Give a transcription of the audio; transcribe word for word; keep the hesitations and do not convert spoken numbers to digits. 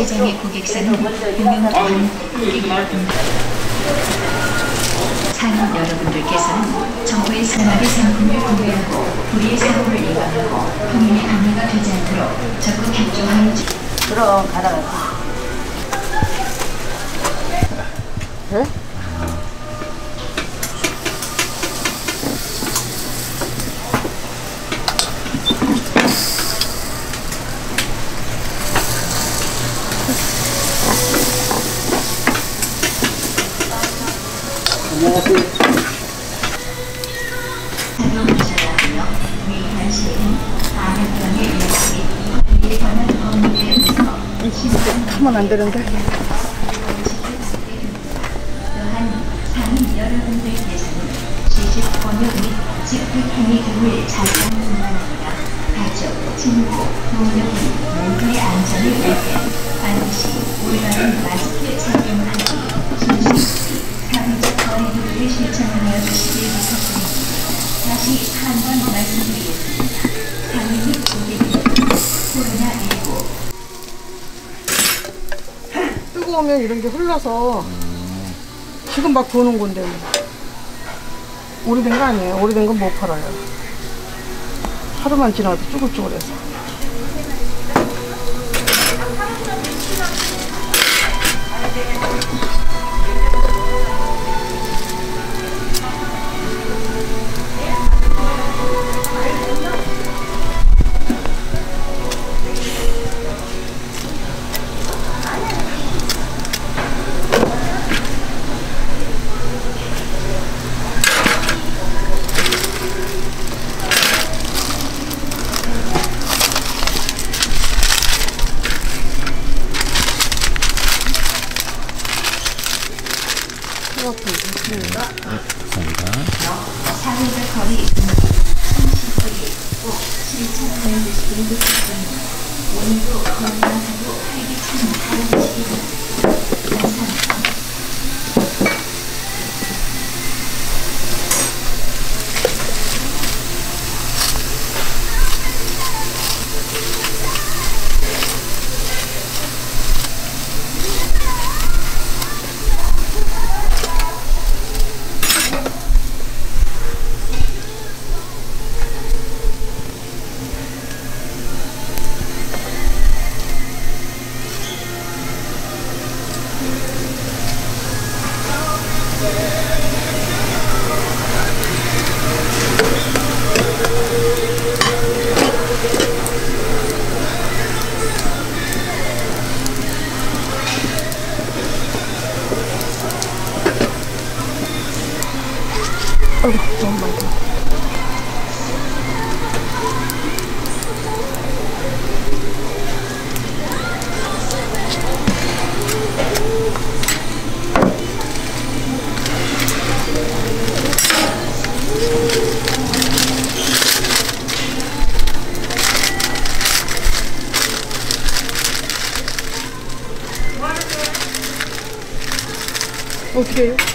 시장의 고객사는 공영기관 고객 여러분들, 상인 여러분들께서는 정부의 산업의 상품을 구매하고 불의의 사고를 예방하고 국민의 방해가 되지 않도록 적극 협조하여 주. 그럼 가다가. 네? 착용하셔야 하며 위반 시에는 감염병의 예방 및 관리에 관한 법률에 의해서 하면 안 되는데. 또한 상인 여러분들께서는 시집 권유 및 집행행위 등을 자제하는 뿐만 아니라 가족, 친구, 동료 등 모두의 안전을 위해 반드시 올바른 마스크 착용을 하기, 신식, 사회적 거리두기를 실천하여 주시길 부탁드립니다. 다시 한 번 말씀드리겠습니다. 상인 및 고객님, 코로나십구 뜨거우면 이런 게 흘러서 지금 막 도는 건데 뭐. 오래된 거 아니에요. 오래된 건 못 팔아요. 하루만 지나도 쭈글쭈글해서. 사회적 거리 삼십거리 꼭 실천하여 주시길 부탁드립니다. 오늘도 건강하고 활기찬 하루 되시기 바랍니다. 감사합니다. 아이고, 너무 많이 돼. 어떻게 해요?